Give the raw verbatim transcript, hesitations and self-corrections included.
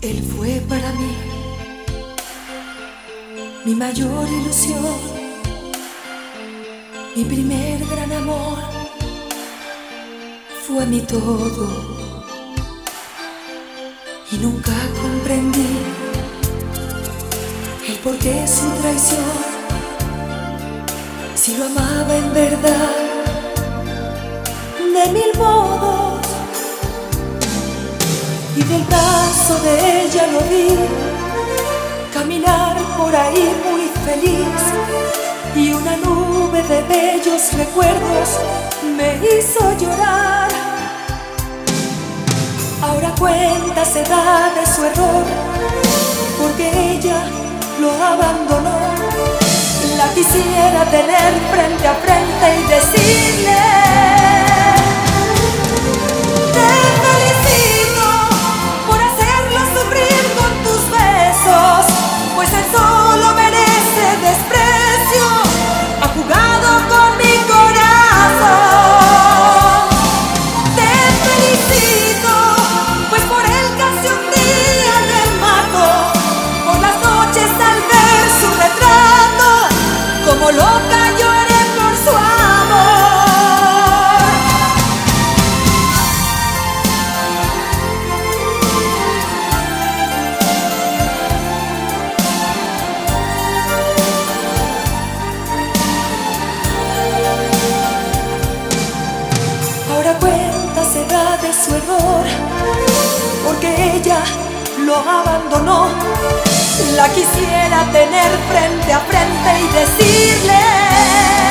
Él fue para mí mi mayor ilusión, mi primer gran amor, fue mi todo. Y nunca comprendí el porqué de su traición, si lo amaba en verdad, de mil modos. Y del brazo de ella lo vi caminar por ahí muy feliz, y una nube de bellos recuerdos me hizo llorar. Ahora cuenta se da de su error, porque ella lo abandonó. La quisiera tener frente a frente y decirle: te felicito por hacerlo sufrir con tus besos, pues él solo merece desprecio, ha jugado con mi corazón. Te felicito, pues por él casi un día me mato, por las noches al ver su retrato, como loca lloré por su amor. Ahora cuenta se da de su error, porque ella lo abandonó. La quisiera tener frente a frente y decirle: